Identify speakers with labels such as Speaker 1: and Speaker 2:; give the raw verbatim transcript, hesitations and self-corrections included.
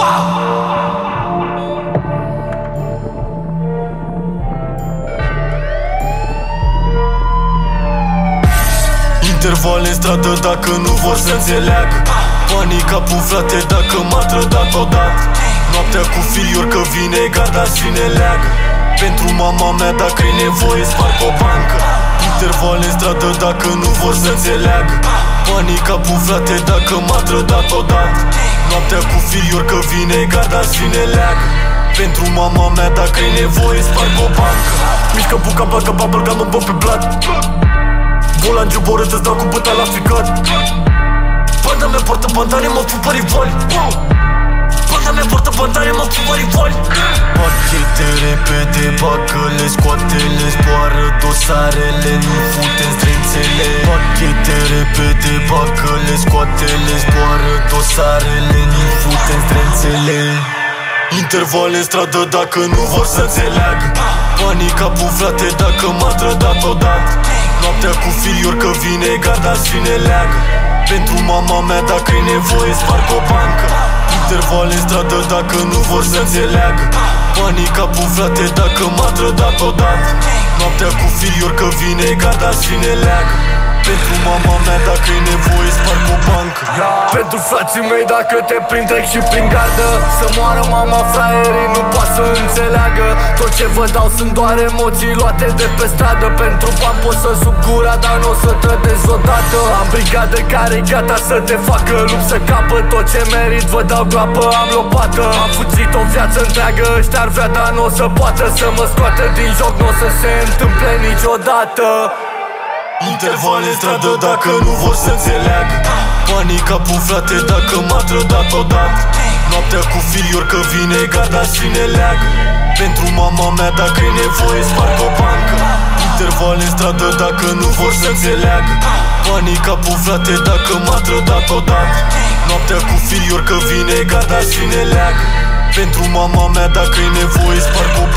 Speaker 1: Intervale în stradă dacă nu vor să înțeleagă. Panica pu frate dacă m-a trădat odată. Noaptea cu firior că vine garda și ne leagă. Pentru mama mea dacă e nevoie sparg o bancă. Intervale în stradă dacă nu vor să înțeleagă. Panica pu frate dacă m-a trădat odată. Noaptea cu firior că vine garda și ne leagă. Pentru mama mea dacă e nevoie sparg o bancă. Mișcă buca, bagă bubblegum în bă pe blat. Bola în geborât, îți dau cu băta la ficat. Banda mea poartă bandane, mă pup pe rivali. Banda mea poartă bandane, mă pup pe rivali. Pachete repede, bagă-le, scoate-le, zboară dosarele, nu fute zdrențele. Pachete repede, bagă-le, scoate-le, zboară dosarele, nu fute zdrențele. Intervale în stradă dacă nu vor să înțeleagă. Panica pu frate dacă m-a trădat odată. Noaptea cu firior că vine garda și ne leagă. Pentru mama mea dacă e nevoie sparg o bancă. Intervale în stradă dacă nu vor să înțeleagă. Panica pu frate dacă m-a trădat odată. Noaptea cu firior că vine garda și ne leagă. Pentru mama mea dacă e nevoie sparg o bancă.
Speaker 2: Pentru frații mei dacă te prind trec și prin gardă. Să moară mama, fraierii nu poate să înțeleagă. Tot ce vă dau sunt doar emoții luate de pe stradă. Pentru bani pot să suc gura, dar nu o să trădez odată. Am brigadă care-i gata să te facă lup să capă. Tot ce merit vă dau groapă, am lopată. Am fuțit o viață întreagă, ăștia ar vrea dar nu o să poată să mă scoată din joc, nu o să se întâmple niciodată.
Speaker 1: Intervale în stradă dacă nu vor să înțeleagă. Panica pu frate dacă m-a trădat odată. Noaptea cu firior că vine garda și ne leagă. Pentru mama mea dacă e nevoie sparg o bancă. Intervale în stradă dacă nu vor să înțeleagă. Panica pu frate dacă m-a trădat odată. Noaptea cu firior că vine garda și ne leagă. Pentru mama mea dacă e nevoie sparg o